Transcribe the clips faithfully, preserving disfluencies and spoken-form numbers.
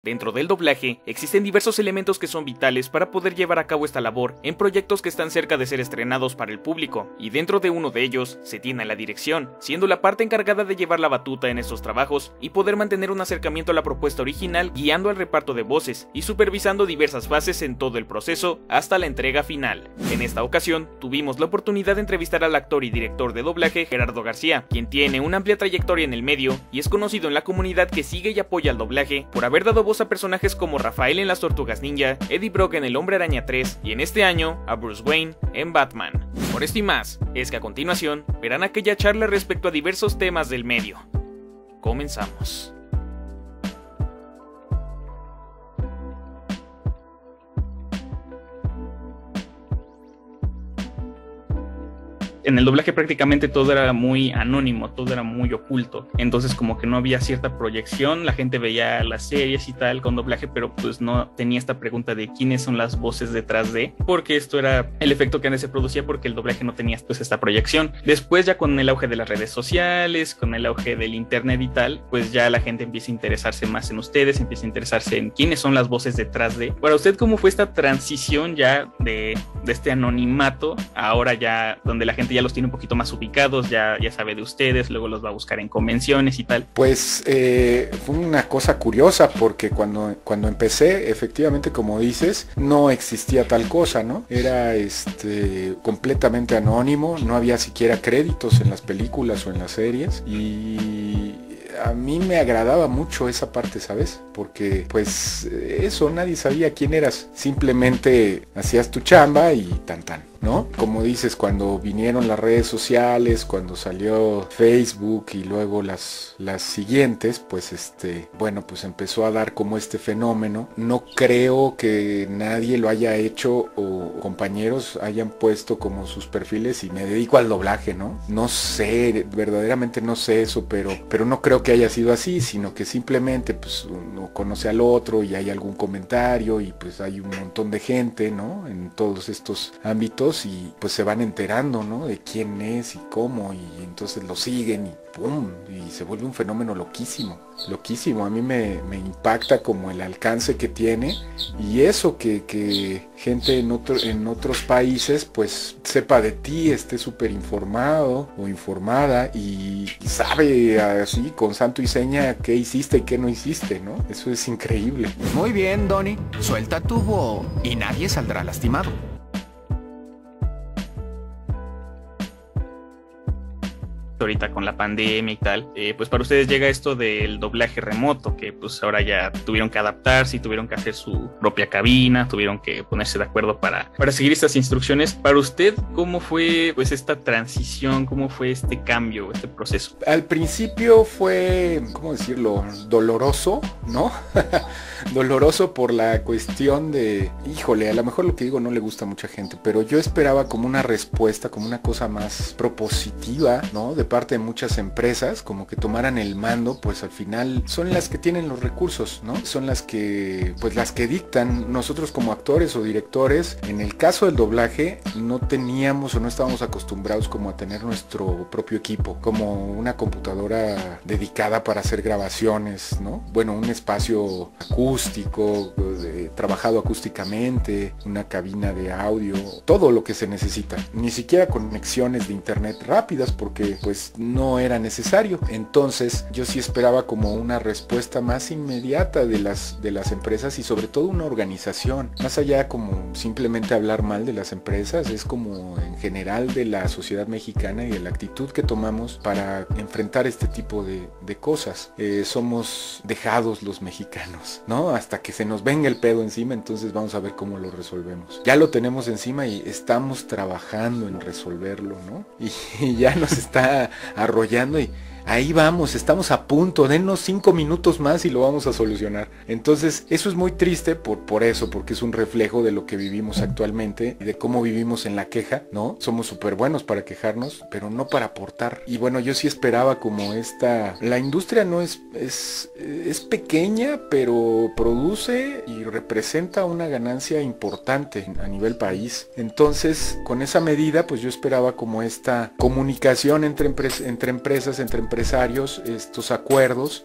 Dentro del doblaje, existen diversos elementos que son vitales para poder llevar a cabo esta labor en proyectos que están cerca de ser estrenados para el público, y dentro de uno de ellos se tiene la dirección, siendo la parte encargada de llevar la batuta en estos trabajos y poder mantener un acercamiento a la propuesta original, guiando al reparto de voces y supervisando diversas fases en todo el proceso hasta la entrega final. En esta ocasión, tuvimos la oportunidad de entrevistar al actor y director de doblaje Gerardo García, quien tiene una amplia trayectoria en el medio y es conocido en la comunidad que sigue y apoya al doblaje por haber dado voz a personajes como Rafael en Las Tortugas Ninja, Eddie Brock en El Hombre Araña tres y en este año a Bruce Wayne en Batman. Por esto y más, es que a continuación verán aquella charla respecto a diversos temas del medio. Comenzamos. En el doblaje prácticamente todo era muy anónimo, todo era muy oculto, entonces como que no había cierta proyección, la gente veía las series y tal con doblaje, pero pues no tenía esta pregunta de quiénes son las voces detrás de, porque esto era el efecto que antes se producía porque el doblaje no tenía pues esta proyección. Después ya con el auge de las redes sociales, con el auge del internet y tal, pues ya la gente empieza a interesarse más en ustedes, empieza a interesarse en quiénes son las voces detrás de. Para usted, ¿cómo fue esta transición ya de, de este anonimato, ahora ya donde la gente ya los tiene un poquito más ubicados, ya, ya sabe de ustedes, luego los va a buscar en convenciones y tal? Pues eh, fue una cosa curiosa porque cuando, cuando empecé, efectivamente, como dices, no existía tal cosa, ¿no? Era este completamente anónimo, no había siquiera créditos en las películas o en las series y a mí me agradaba mucho esa parte, ¿sabes? Porque pues eso, nadie sabía quién eras, simplemente hacías tu chamba y tan tan, ¿no? Como dices, cuando vinieron las redes sociales, cuando salió Facebook y luego las, las siguientes, pues este, bueno, pues empezó a dar como este fenómeno. No creo que nadie lo haya hecho o compañeros hayan puesto como sus perfiles y me dedico al doblaje, ¿no? No sé, verdaderamente no sé eso, pero, pero no creo que haya sido así, sino que simplemente pues uno conoce al otro y hay algún comentario y pues hay un montón de gente, ¿no? En todos estos ámbitos y pues se van enterando, ¿no? De quién es y cómo y entonces lo siguen y ¡pum! Y se vuelve un fenómeno loquísimo, loquísimo. A mí me, me impacta como el alcance que tiene y eso que, que gente en, otro, en otros países pues sepa de ti, esté súper informado o informada y sabe así con santo y seña qué hiciste y qué no hiciste, ¿no? Eso es increíble. Muy bien, Donnie, suelta tu bo y nadie saldrá lastimado. Ahorita con la pandemia y tal, eh, pues para ustedes llega esto del doblaje remoto, que pues ahora ya tuvieron que adaptarse y tuvieron que hacer su propia cabina, tuvieron que ponerse de acuerdo para, para seguir estas instrucciones. Para usted, ¿cómo fue pues esta transición? ¿Cómo fue este cambio, este proceso? Al principio fue, ¿cómo decirlo? Doloroso, ¿no? Doloroso por la cuestión de, híjole, a lo mejor lo que digo no le gusta a mucha gente, pero yo esperaba como una respuesta, como una cosa más propositiva, ¿no? De parte de muchas empresas, como que tomaran el mando, pues al final son las que tienen los recursos, ¿no? Son las que, pues las que dictan. Nosotros como actores o directores, en el caso del doblaje, no teníamos o no estábamos acostumbrados como a tener nuestro propio equipo, como una computadora dedicada para hacer grabaciones, ¿no? Bueno, un espacio acústico, eh, trabajado acústicamente, una cabina de audio, todo lo que se necesita. Ni siquiera conexiones de internet rápidas, porque pues no era necesario. Entonces yo sí esperaba como una respuesta más inmediata de las, de las empresas y sobre todo una organización, más allá como simplemente hablar mal de las empresas, es como en general de la sociedad mexicana y de la actitud que tomamos para enfrentar este tipo de, de cosas. Eh, somos dejados los mexicanos, ¿no? Hasta que se nos venga el pedo encima, entonces vamos a ver cómo lo resolvemos. Ya lo tenemos encima y estamos trabajando en resolverlo, ¿no? Y, y ya nos está arrollando y ahí vamos, estamos a punto, denos cinco minutos más y lo vamos a solucionar. Entonces eso es muy triste por, por eso, porque es un reflejo de lo que vivimos actualmente y de cómo vivimos en la queja, ¿no? Somos súper buenos para quejarnos, pero no para aportar. Y bueno, yo sí esperaba como esta, la industria no es, es, es pequeña, pero produce y representa una ganancia importante a nivel país. Entonces, con esa medida, pues yo esperaba como esta comunicación entre, empres entre empresas, entre empresas, empresarios estos acuerdos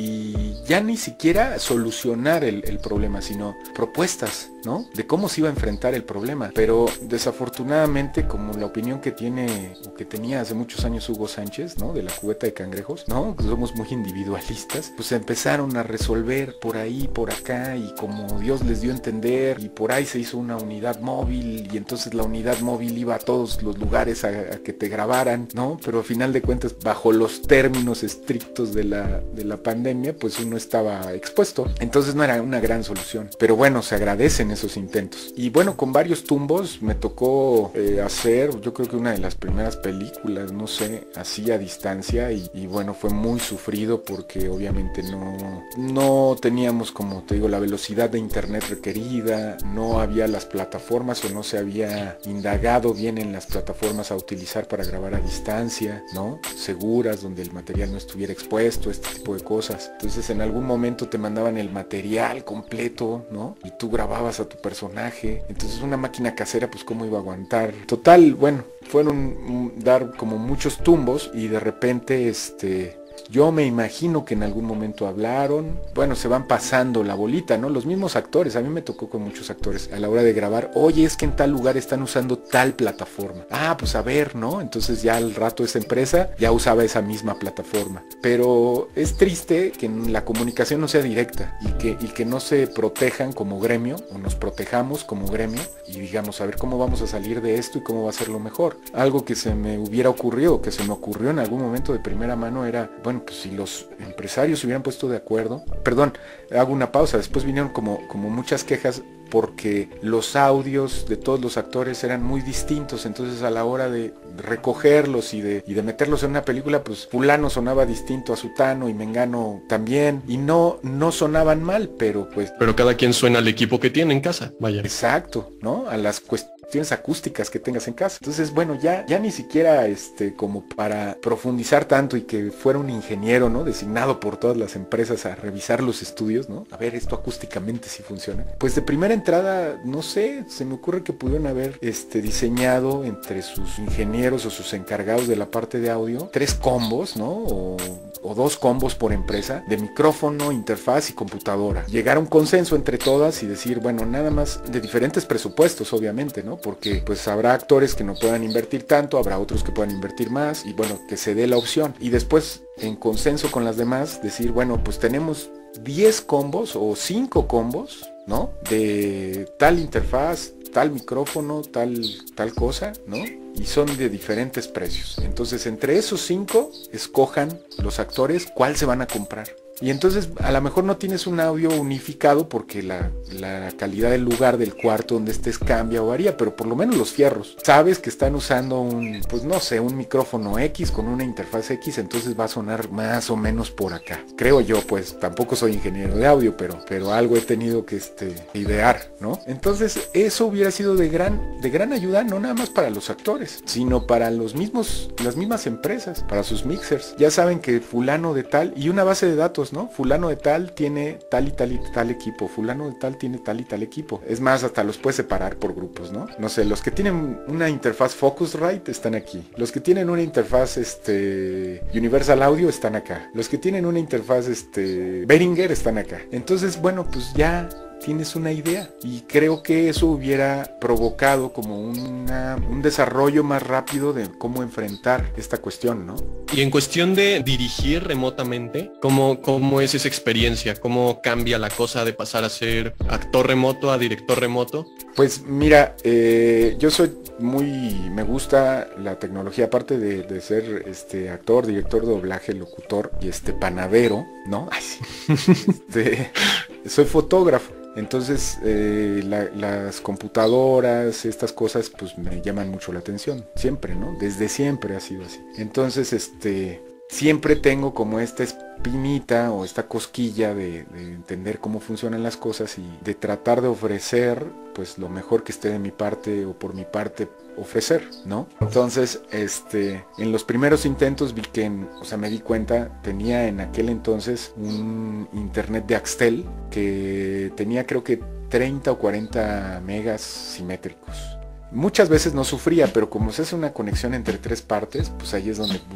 y ya ni siquiera solucionar el, el problema, sino propuestas, ¿no? De cómo se iba a enfrentar el problema. Pero desafortunadamente, como la opinión que tiene o que tenía hace muchos años Hugo Sánchez, ¿no? De la cubeta de cangrejos, ¿no? Que somos muy individualistas, pues empezaron a resolver por ahí, por acá, y como Dios les dio a entender, y por ahí se hizo una unidad móvil, y entonces la unidad móvil iba a todos los lugares a, a que te grabaran, ¿no? Pero a final de cuentas, bajo los términos estrictos de la, de la pandemia, pues uno estaba expuesto. Entonces no era una gran solución. Pero bueno, se agradecen esos intentos. Y bueno, con varios tumbos me tocó eh, hacer, yo creo que una de las primeras películas, no sé, así a distancia, y, y bueno, fue muy sufrido porque obviamente no, no teníamos, como te digo, la velocidad de internet requerida, no había las plataformas o no se había indagado bien en las plataformas a utilizar para grabar a distancia, ¿no? Seguras, donde el material no estuviera expuesto, este tipo de cosas. Entonces en algún momento te mandaban el material completo, ¿no? Y tú grababas a tu personaje. Entonces una máquina casera, pues cómo iba a aguantar. Total, bueno, fueron dar como muchos tumbos y de repente este... yo me imagino que en algún momento hablaron, bueno, se van pasando la bolita, ¿no? Los mismos actores, a mí me tocó con muchos actores a la hora de grabar, oye, es que en tal lugar están usando tal plataforma. Ah, pues a ver, ¿no? Entonces ya al rato esa empresa ya usaba esa misma plataforma. Pero es triste que la comunicación no sea directa y que, y que no se protejan como gremio, o nos protejamos como gremio, y digamos, a ver cómo vamos a salir de esto y cómo va a ser lo mejor. Algo que se me hubiera ocurrido, que se me ocurrió en algún momento de primera mano era, bueno, pues si los empresarios se hubieran puesto de acuerdo, perdón, hago una pausa, después vinieron como, como muchas quejas porque los audios de todos los actores eran muy distintos, entonces a la hora de recogerlos y de, y de meterlos en una película, pues fulano sonaba distinto a sutano y mengano también, y no, no sonaban mal, pero pues... Pero cada quien suena al equipo que tiene en casa, vaya. Exacto, ¿no? A las cuestiones acústicas que tengas en casa. Entonces, bueno, ya, ya ni siquiera este, como para profundizar tanto y que fuera un ingeniero, ¿no? Designado por todas las empresas a revisar los estudios, ¿no? A ver esto acústicamente si funciona. Pues de primera entrada, no sé, se me ocurre que pudieron haber este, diseñado entre sus ingenieros o sus encargados de la parte de audio, tres combos, ¿no? O, o dos combos por empresa, de micrófono, interfaz y computadora. Llegar a un consenso entre todas y decir, bueno, nada más de diferentes presupuestos, obviamente, ¿no? Porque pues habrá actores que no puedan invertir tanto, habrá otros que puedan invertir más, y bueno, que se dé la opción. Y después, en consenso con las demás, decir, bueno, pues tenemos diez combos o cinco combos, ¿no? De tal interfaz, tal micrófono, tal, tal cosa, ¿no? Y son de diferentes precios. Entonces, entre esos cinco, escojan los actores cuál se van a comprar. Y entonces a lo mejor no tienes un audio unificado porque la, la calidad del lugar del cuarto donde estés cambia o varía, pero por lo menos los fierros. Sabes que están usando un, pues no sé, un micrófono X con una interfaz X, entonces va a sonar más o menos por acá. Creo yo, pues tampoco soy ingeniero de audio, pero, pero algo he tenido que este, idear, ¿no? Entonces eso hubiera sido de gran, de gran ayuda, no nada más para los actores, sino para los mismos, las mismas empresas, para sus mixers. Ya saben que fulano de tal, y una base de datos, ¿no? Fulano de tal tiene tal y tal y tal equipo, fulano de tal tiene tal y tal equipo. Es más, hasta los puedes separar por grupos, ¿no? No sé, los que tienen una interfaz Focusrite están aquí. Los que tienen una interfaz este Universal Audio están acá. Los que tienen una interfaz este Behringer están acá. Entonces, bueno, pues ya tienes una idea, y creo que eso hubiera provocado como una, un desarrollo más rápido de cómo enfrentar esta cuestión, ¿no? Y en cuestión de dirigir remotamente, ¿cómo, cómo es esa experiencia? ¿Cómo cambia la cosa de pasar a ser actor remoto a director remoto? Pues mira, eh, yo soy muy, me gusta la tecnología, aparte de, de ser este actor, director de doblaje, locutor y este panadero, ¿no? Ay, sí. este, soy fotógrafo. Entonces eh, la, las computadoras, estas cosas pues me llaman mucho la atención, siempre, ¿no? Desde siempre ha sido así. Entonces este siempre tengo como esta espinita o esta cosquilla de, de entender cómo funcionan las cosas y de tratar de ofrecer pues lo mejor que esté de mi parte o por mi parte ofrecer, ¿no? Entonces, este, en los primeros intentos vi que, en, o sea, me di cuenta, tenía en aquel entonces un internet de Axtel que tenía creo que treinta o cuarenta megas simétricos. Muchas veces no sufría, pero como se hace una conexión entre tres partes, pues ahí es donde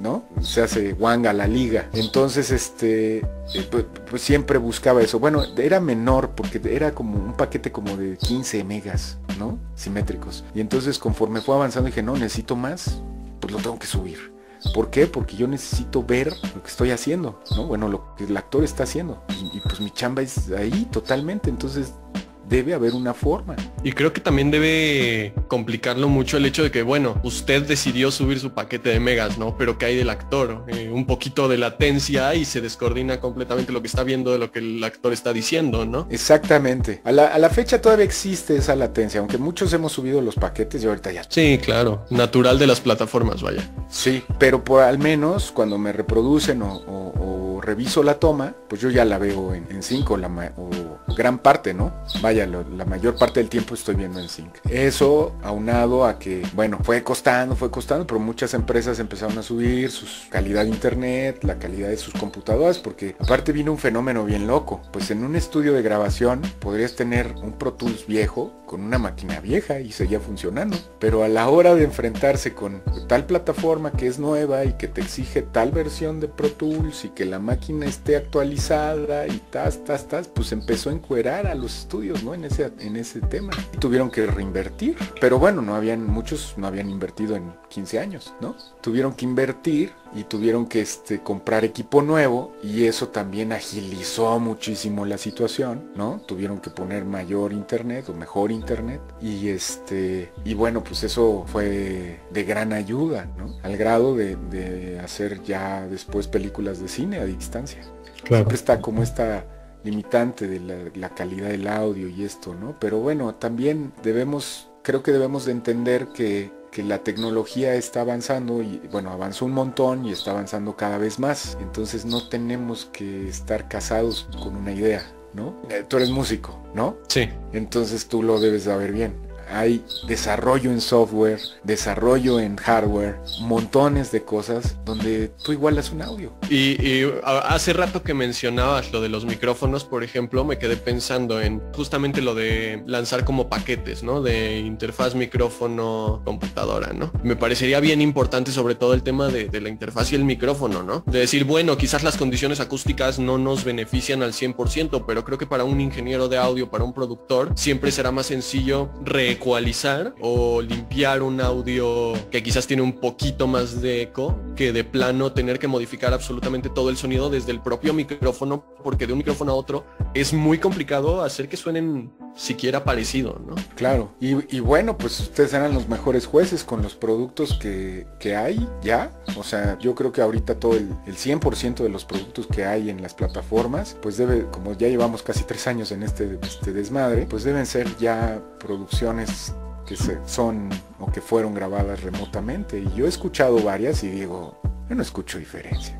¿no? Se hace guanga la liga. Entonces, este, eh, pues, pues siempre buscaba eso. Bueno, era menor porque era como un paquete como de quince megas, ¿no? Simétricos. Y entonces conforme fue avanzando dije, no, necesito más, pues lo tengo que subir. ¿Por qué? Porque yo necesito ver lo que estoy haciendo, ¿no? Bueno, lo que el actor está haciendo. Y, y pues mi chamba es ahí totalmente, entonces debe haber una forma. Y creo que también debe complicarlo mucho el hecho de que, bueno, usted decidió subir su paquete de megas, ¿no? Pero que hay del actor, eh, un poquito de latencia y se descoordina completamente lo que está viendo de lo que el actor está diciendo, ¿no? Exactamente. A la, a la fecha todavía existe esa latencia, aunque muchos hemos subido los paquetes y ahorita ya. Sí, claro. Natural de las plataformas, vaya. Sí, pero por al menos cuando me reproducen o, o, o reviso la toma, pues yo ya la veo en, en cinco, la ma o gran parte, ¿no? Vaya, lo, la mayor parte del tiempo estoy viendo en sync. Eso aunado a que, bueno, fue costando, fue costando, pero muchas empresas empezaron a subir su calidad de internet, la calidad de sus computadoras, porque aparte vino un fenómeno bien loco. Pues en un estudio de grabación podrías tener un Pro Tools viejo con una máquina vieja y seguía funcionando, pero a la hora de enfrentarse con tal plataforma que es nueva y que te exige tal versión de Pro Tools y que la máquina esté actualizada y tas, tas, tas, pues empezó a encuerar a los estudios, ¿no? En ese, en ese tema. Y tuvieron que reinvertir, pero bueno, no habían, muchos no habían invertido en quince años, ¿no? Tuvieron que invertir y tuvieron que este, comprar equipo nuevo y eso también agilizó muchísimo la situación, ¿no? Tuvieron que poner mayor internet o mejor internet y este y bueno, pues eso fue de gran ayuda, ¿no? Al grado de, de hacer ya después películas de cine a distancia. Claro. Siempre está como esta limitante de la, la calidad del audio y esto, ¿no? Pero bueno, también debemos, creo que debemos de entender que que la tecnología está avanzando y bueno, avanzó un montón y está avanzando cada vez más. Entonces no tenemos que estar casados con una idea, ¿no? Eh, tú eres músico, ¿no? Sí. Entonces tú lo debes saber bien. Hay desarrollo en software, desarrollo en hardware, montones de cosas donde tú igualas un audio. Y, y hace rato que mencionabas lo de los micrófonos, por ejemplo, me quedé pensando en justamente lo de lanzar como paquetes, ¿no? De interfaz micrófono computadora, ¿no? Me parecería bien importante sobre todo el tema de, de la interfaz y el micrófono, ¿no? De decir, bueno, quizás las condiciones acústicas no nos benefician al cien por ciento, pero creo que para un ingeniero de audio, para un productor, siempre será más sencillo re ecualizar o limpiar un audio que quizás tiene un poquito más de eco que de plano tener que modificar absolutamente todo el sonido desde el propio micrófono, porque de un micrófono a otro es muy complicado hacer que suenen siquiera parecido, ¿no? Claro, y, y bueno, pues ustedes eran los mejores jueces con los productos que, que hay ya, o sea, yo creo que ahorita todo el, el cien por ciento de los productos que hay en las plataformas, pues debe, como ya llevamos casi tres años en este, este desmadre, pues deben ser ya producciones que se, son o que fueron grabadas remotamente. Y yo he escuchado varias y digo, yo no escucho diferencia.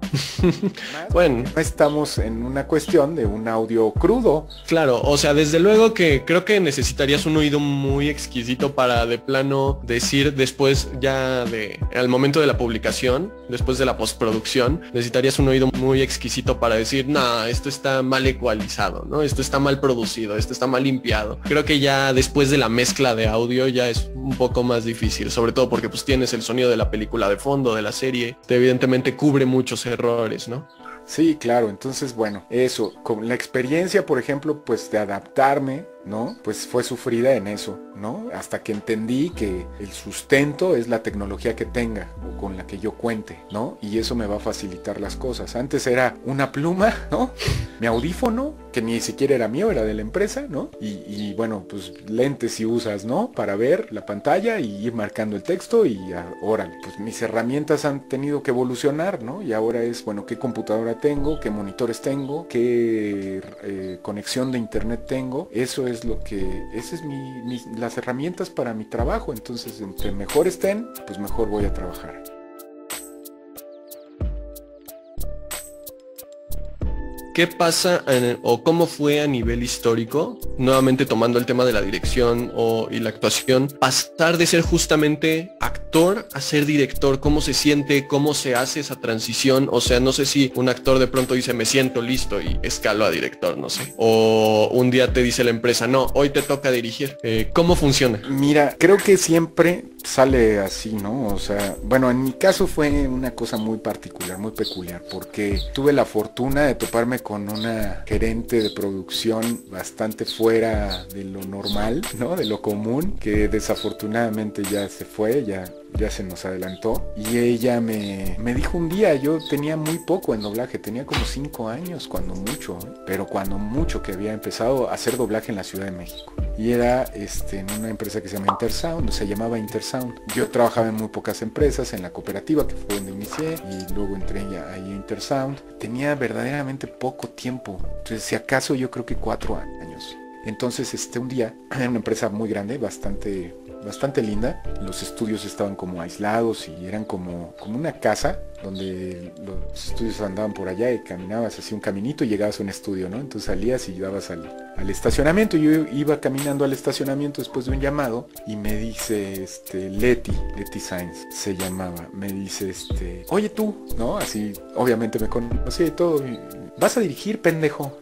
Bueno, no estamos en una cuestión de un audio crudo. Claro, o sea, desde luego que creo que necesitarías un oído muy exquisito para de plano decir después ya de al momento de la publicación, después de la postproducción, necesitarías un oído muy exquisito para decir, no, esto está mal ecualizado, ¿no? Esto está mal producido, esto está mal limpiado. Creo que ya después de la mezcla de audio ya es un poco más difícil, sobre todo porque pues tienes el sonido de la película de fondo, de la serie, que evidentemente cubre muchos errores, ¿no? Sí, claro, entonces bueno, eso, con la experiencia, por ejemplo, pues de adaptarme, ¿no? Pues fue sufrida en eso, ¿no? Hasta que entendí que el sustento es la tecnología que tenga o con la que yo cuente, ¿no? Y eso me va a facilitar las cosas. Antes era una pluma, ¿no? Mi audífono, que ni siquiera era mío, era de la empresa, ¿no? Y, y bueno, pues lentes si usas, ¿no? Para ver la pantalla y ir marcando el texto y ahora, pues mis herramientas han tenido que evolucionar, ¿no? Y ahora es, bueno, ¿qué computadora tengo? ¿Qué monitores tengo? ¿Qué eh, conexión de internet tengo? Eso es lo que, ese es mi, mi, las herramientas para mi trabajo. Entonces, entre mejor estén, pues mejor voy a trabajar. ¿Qué pasa en, o cómo fue a nivel histórico, nuevamente tomando el tema de la dirección o, y la actuación, pasar de ser justamente actor actor a ser director, cómo se siente, cómo se hace esa transición. O sea, no sé si un actor de pronto dice me siento listo y escalo a director, no sé. O un día te dice la empresa, no, hoy te toca dirigir. Eh, ¿Cómo funciona? Mira, creo que siempre sale así, ¿no? O sea, bueno, en mi caso fue una cosa muy particular, muy peculiar, porque tuve la fortuna de toparme con una gerente de producción bastante fuera de lo normal, ¿no? De lo común, que desafortunadamente ya se fue, ya ya se nos adelantó, y ella me, me dijo un día, yo tenía muy poco en doblaje, tenía como cinco años cuando mucho, ¿eh? Pero cuando mucho que había empezado a hacer doblaje en la Ciudad de México, y era este, en una empresa que se llama Intersound, se llamaba Intersound. Yo trabajaba en muy pocas empresas, en la cooperativa, que fue donde inicié, y luego entré ya ahí a Intersound. Tenía verdaderamente poco tiempo, entonces si acaso yo creo que cuatro años. Entonces este un día, era una empresa muy grande, bastante bastante linda, los estudios estaban como aislados y eran como, como una casa donde los estudios andaban por allá y caminabas así un caminito y llegabas a un estudio, ¿no? Entonces salías y ibas al, al estacionamiento. Yo iba caminando al estacionamiento después de un llamado y me dice este Leti, Leti Sainz se llamaba, me dice este, oye tú, ¿no? Así, obviamente me conocía y todo, y, ¿vas a dirigir, pendejo?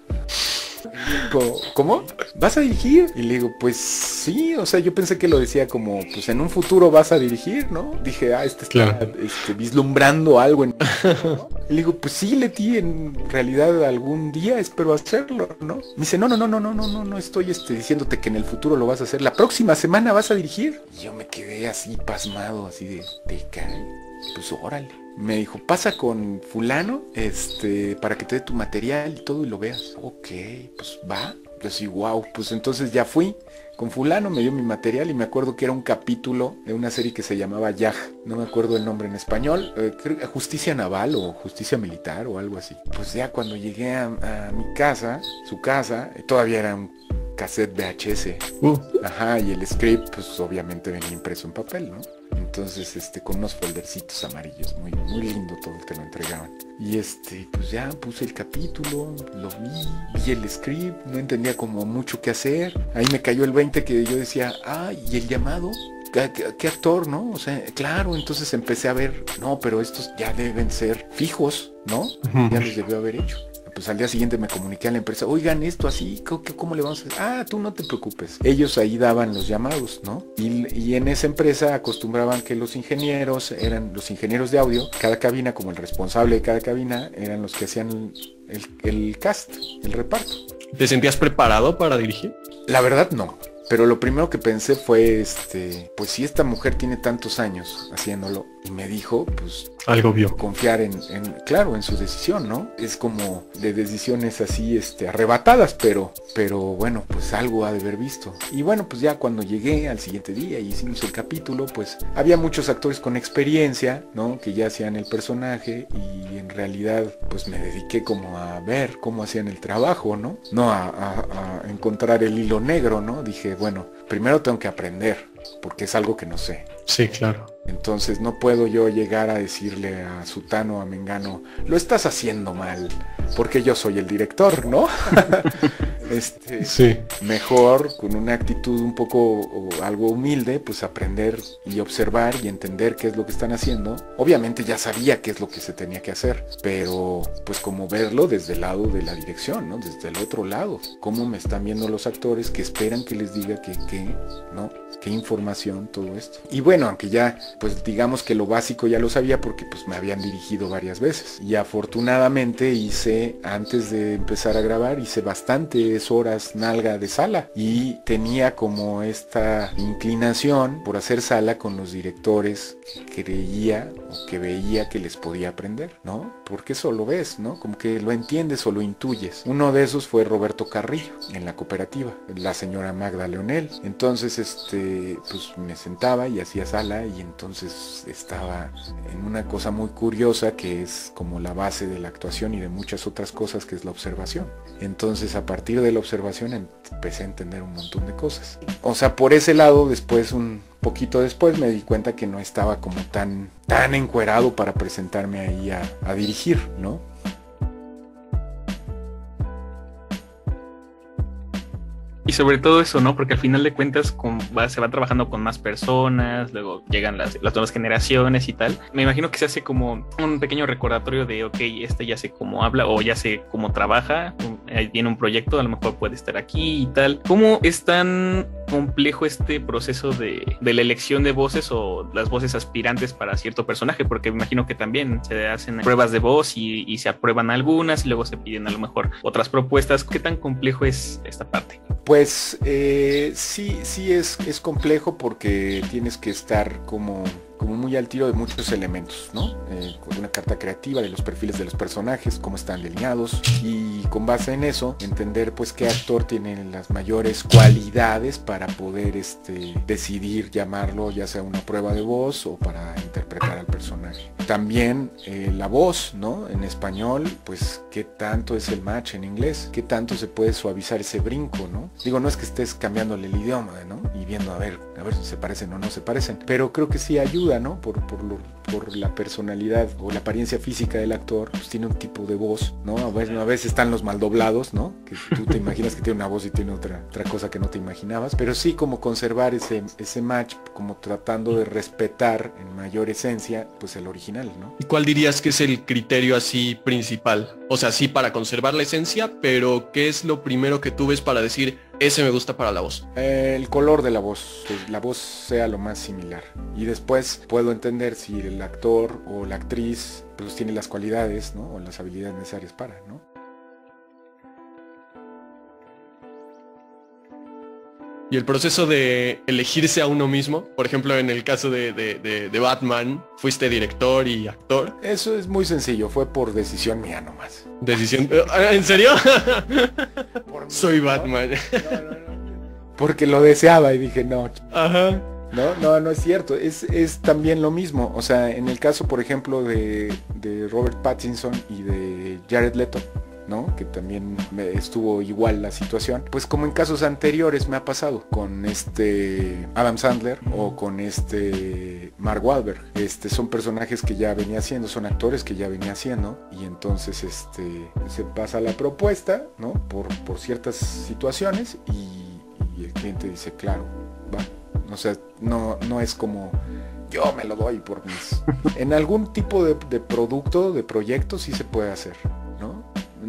¿Cómo? ¿Vas a dirigir? Y le digo, pues sí, o sea, yo pensé que lo decía como, pues en un futuro vas a dirigir, ¿no? Dije, ah, este está claro. este, vislumbrando algo en... ¿no? Y le digo, pues sí, Leti, en realidad algún día espero hacerlo, ¿no? Me dice, no, no, no, no, no, no, no, no estoy este, diciéndote que en el futuro lo vas a hacer. La próxima semana vas a dirigir. Y yo me quedé así pasmado, así de, de cae. Pues órale. Me dijo, pasa con fulano, este, para que te dé tu material y todo y lo veas. Ok, pues va. Yo sí, wow, pues entonces ya fui con fulano, me dio mi material y me acuerdo que era un capítulo de una serie que se llamaba Yaj. No me acuerdo el nombre en español, eh, creo que Justicia Naval o Justicia Militar o algo así. Pues ya cuando llegué a, a mi casa, su casa, todavía era un cassette V H S. Uh. Ajá, y el script pues obviamente venía impreso en papel, ¿no? Entonces, este, con unos foldercitos amarillos, muy, muy lindo todo, te lo entregaban. Y este, pues ya puse el capítulo, lo vi, vi el script, no entendía como mucho qué hacer. Ahí me cayó el veinte que yo decía, ah, ¿y el llamado? ¿Qué, qué, qué actor, no? O sea, claro, entonces empecé a ver, no, pero estos ya deben ser fijos, ¿no? Uh-huh. Ya los debió haber hecho. Pues al día siguiente me comuniqué a la empresa, oigan, esto así, ¿cómo, cómo le vamos a hacer? Ah, tú no te preocupes. Ellos ahí daban los llamados, ¿no? Y, y en esa empresa acostumbraban que los ingenieros, eran los ingenieros de audio, cada cabina, como el responsable de cada cabina, eran los que hacían el, el cast, el reparto. ¿Te sentías preparado para dirigir? La verdad no. Pero lo primero que pensé fue, este, pues si esta mujer tiene tantos años haciéndolo y me dijo, pues algo vio. Confiar en, en, claro, en su decisión, ¿no? Es como de decisiones así, este, arrebatadas, pero, pero bueno, pues algo ha de haber visto. Y bueno, pues ya cuando llegué al siguiente día y hicimos el capítulo, pues había muchos actores con experiencia, ¿no? Que ya hacían el personaje y en realidad, pues me dediqué como a ver cómo hacían el trabajo, ¿no? No a, a, a encontrar el hilo negro, ¿no? Dije, bueno, primero tengo que aprender, porque es algo que no sé. Sí, claro. Entonces no puedo yo llegar a decirle a Sutano, a Mengano, lo estás haciendo mal, porque yo soy el director, ¿no? este, sí. Mejor con una actitud un poco o algo humilde, pues aprender y observar y entender qué es lo que están haciendo. Obviamente ya sabía qué es lo que se tenía que hacer, pero pues como verlo desde el lado de la dirección, ¿no? Desde el otro lado, cómo me están viendo los actores, que esperan que les diga que qué, ¿no? Qué información, todo esto. Y bueno, aunque ya, pues digamos que lo básico ya lo sabía porque pues me habían dirigido varias veces. Y afortunadamente hice, antes de empezar a grabar, hice bastantes horas nalga de sala. Y tenía como esta inclinación por hacer sala con los directores que creía o que veía que les podía aprender, ¿no? Porque eso lo ves, ¿no? Como que lo entiendes o lo intuyes. Uno de esos fue Roberto Carrillo, en la cooperativa, la señora Magda Leonel. Entonces, este... pues me sentaba y hacía sala y entonces estaba en una cosa muy curiosa que es como la base de la actuación y de muchas otras cosas, que es la observación. Entonces a partir de la observación empecé a entender un montón de cosas. O sea, por ese lado, después un poquito después me di cuenta que no estaba como tan, tan encuerado para presentarme ahí a, a dirigir, ¿no? Y sobre todo eso, ¿no? Porque al final de cuentas con, va, se va trabajando con más personas, luego llegan las, las nuevas generaciones y tal. Me imagino que se hace como un pequeño recordatorio de, ok, este ya sé cómo habla o ya sé cómo trabaja, ahí tiene un proyecto, a lo mejor puede estar aquí y tal. ¿Cómo es tan complejo este proceso de, de la elección de voces o las voces aspirantes para cierto personaje? Porque me imagino que también se hacen pruebas de voz y, y se aprueban algunas y luego se piden a lo mejor otras propuestas. ¿Qué tan complejo es esta parte? Pues eh, sí, sí es, es complejo porque tienes que estar como... como muy al tiro de muchos elementos, ¿no? Eh, con una carta creativa de los perfiles de los personajes, cómo están delineados, y con base en eso, entender pues qué actor tiene las mayores cualidades para poder este, decidir llamarlo ya sea una prueba de voz o para interpretar al personaje. También eh, la voz, ¿no? En español, pues qué tanto es el match en inglés, qué tanto se puede suavizar ese brinco, ¿no? Digo, no es que estés cambiándole el idioma, ¿no? Y viendo a ver, a ver si se parecen o no se parecen, pero creo que sí ayuda, ¿no? Por, por, lo, por la personalidad o la apariencia física del actor, pues tiene un tipo de voz, ¿no? A veces, a veces están los mal doblados, ¿no? Que tú te imaginas que tiene una voz y tiene otra, otra cosa que no te imaginabas, pero sí como conservar ese, ese match, como tratando de respetar en mayor esencia, pues el original, ¿no? ¿Y cuál dirías que es el criterio así principal? O sea, sí para conservar la esencia, pero ¿qué es lo primero que tú ves para decir, ese me gusta para la voz? Eh, el color de la voz, que la voz sea lo más similar. Y después puedo entender si el actor o la actriz pues tiene las cualidades, ¿no? O las habilidades necesarias para, ¿no? Y el proceso de elegirse a uno mismo, por ejemplo, en el caso de, de, de, de Batman, fuiste director y actor. Eso es muy sencillo, fue por decisión mía nomás. Decisión... ¿En serio? Por mí, Soy ¿no? Batman. No, no, no. Porque lo deseaba y dije, no. Ajá. No, no, no es cierto, es, es también lo mismo. O sea, en el caso, por ejemplo, de, de Robert Pattinson y de Jared Leto, ¿no? Que también me estuvo igual la situación. Pues como en casos anteriores me ha pasado con este Adam Sandler o con este Mark Wahlberg. Este, son personajes que ya venía haciendo, son actores que ya venía haciendo. Y entonces este, se pasa la propuesta, ¿no? Por, por ciertas situaciones y, y el cliente dice, claro, va. O sea, no, no es como yo me lo doy por mis... En algún tipo de, de producto, de proyecto sí se puede hacer, ¿no?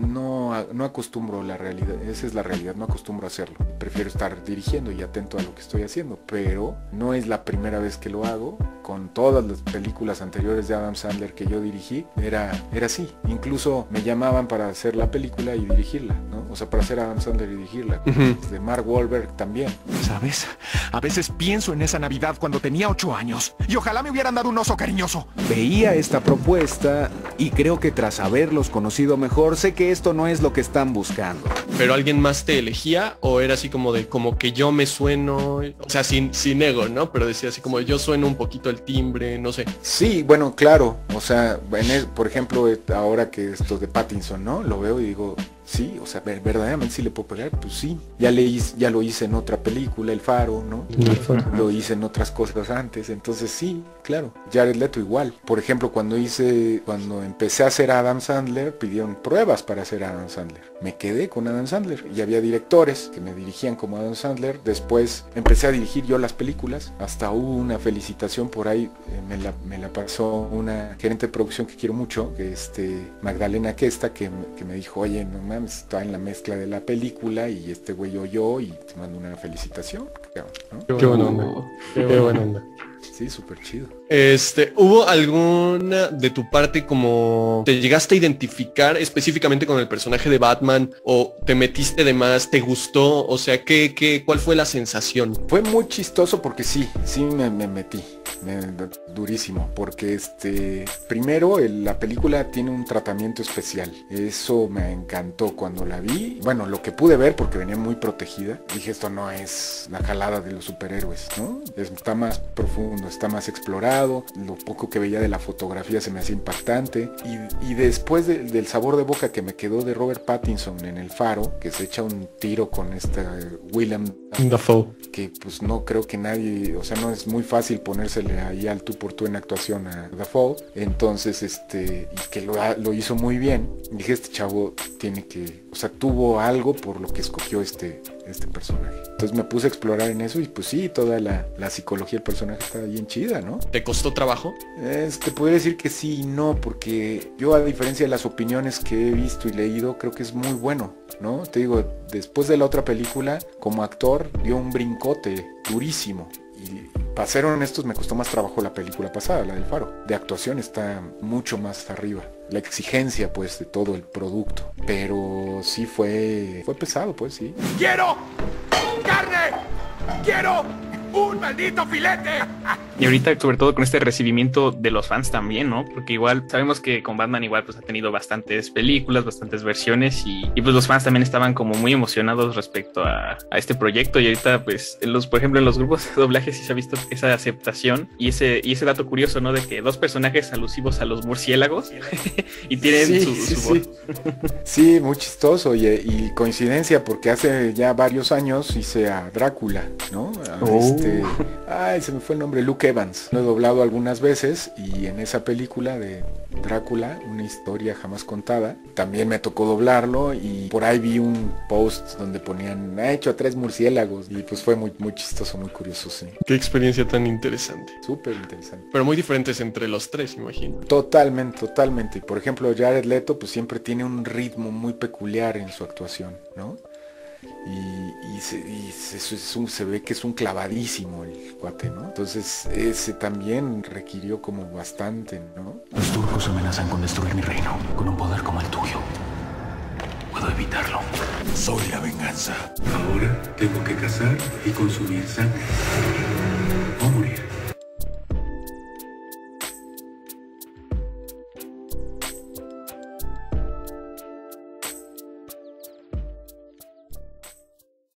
No, no acostumbro la realidad, esa es la realidad, no acostumbro a hacerlo. Prefiero estar dirigiendo y atento a lo que estoy haciendo, pero no es la primera vez que lo hago. Con todas las películas anteriores de Adam Sandler que yo dirigí, era, era así. Incluso me llamaban para hacer la película y dirigirla, ¿no? O sea, para hacer Adam Sandler y dirigirla. Uh-huh. De Mark Wahlberg también. ¿Sabes? A veces pienso en esa Navidad cuando tenía ocho años y ojalá me hubieran dado un oso cariñoso. Veía esta propuesta y creo que tras haberlos conocido mejor, sé que esto no es lo que están buscando. ¿Pero alguien más te elegía o era así como de como que yo me sueno? O sea, sin, sin ego, ¿no? Pero decía así como yo sueno un poquito el timbre, no sé. Sí, bueno, claro. O sea, en el, por ejemplo, ahora que esto de Pattinson, ¿no? Lo veo y digo, sí, o sea, verdaderamente sí le puedo pegar, pues sí. Ya le hice, ya lo hice en otra película, El Faro, ¿no? El Faro. Lo hice en otras cosas antes, entonces sí, claro. Jared Leto igual. Por ejemplo, cuando hice, cuando empecé a hacer Adam Sandler, pidieron pruebas para hacer Adam Sandler. Me quedé con Adam Sandler y había directores que me dirigían como Adam Sandler. Después empecé a dirigir yo las películas. Hasta hubo una felicitación por ahí, eh, me, la, me la pasó una gerente de producción que quiero mucho, que este Magdalena Questa, que, que me dijo, oye, no mames, está en la mezcla de la película y este güey oyó y te mando una felicitación. ¿No? Qué buena onda. Qué, Qué buena onda. Sí, súper chido. Este, ¿hubo alguna de tu parte como te llegaste a identificar específicamente con el personaje de Batman o te metiste de más, te gustó? O sea, ¿qué, qué, cuál fue la sensación? Fue muy chistoso porque sí, sí me, me metí. Me, durísimo, porque este primero el, la película tiene un tratamiento especial. Eso me encantó cuando la vi. Bueno, lo que pude ver, porque venía muy protegida, dije, esto no es la jalada de los superhéroes, ¿no? Está más profundo, está más explorado. Lo poco que veía de la fotografía se me hacía impactante. Y, y después de, del sabor de boca que me quedó de Robert Pattinson en El Faro, que se echa un tiro con esta William Dafoe, que pues no creo que nadie, o sea, no es muy fácil ponérsele ahí al tú por tú en actuación a Dafoe. Entonces, este, y que lo, lo hizo muy bien. Dije, este chavo tiene que, o sea, tuvo algo por lo que escogió este, este personaje. Entonces me puse a explorar en eso y pues sí, toda la, la psicología del personaje está bien chida, ¿no? ¿Te costó trabajo? Es, te podría decir que sí y no, porque yo, a diferencia de las opiniones que he visto y leído, creo que es muy bueno, ¿no? Te digo, después de la otra película, como actor, dio un brincote durísimo. Y para ser honestos, me costó más trabajo la película pasada, la del Faro. De actuación está mucho más arriba. La exigencia, pues, de todo el producto. Pero sí fue, fue pesado, pues, sí. ¡Quiero carne! ¡Quiero un maldito filete! Y ahorita, sobre todo con este recibimiento de los fans también, ¿no? Porque igual sabemos que con Batman igual pues ha tenido bastantes películas, bastantes versiones y, y pues los fans también estaban como muy emocionados respecto a, a este proyecto. Y ahorita pues, en los, por ejemplo, en los grupos de doblaje sí se ha visto esa aceptación y ese, y ese dato curioso, ¿no? De que dos personajes alusivos a los murciélagos y tienen sí, su, sí, su voz. Sí. Sí, muy chistoso y, y coincidencia porque hace ya varios años hice a Drácula, ¿no? A Oh. este, ay, se me fue el nombre, Luke Evans. Lo he doblado algunas veces y en esa película de Drácula, una historia jamás contada, también me tocó doblarlo y por ahí vi un post donde ponían, ha hecho a tres murciélagos y pues fue muy, muy chistoso, muy curioso, sí. Qué experiencia tan interesante. Súper interesante. Pero muy diferentes entre los tres, imagino. Totalmente, totalmente. Por ejemplo, Jared Leto pues siempre tiene un ritmo muy peculiar en su actuación, ¿no? Y, y, se, y se, es un, se ve que es un clavadísimo el cuate, ¿no? Entonces ese también requirió como bastante, ¿no? Los turcos amenazan con destruir mi reino, con un poder como el tuyo. Puedo evitarlo. Soy la venganza. Ahora tengo que cazar y consumir sangre.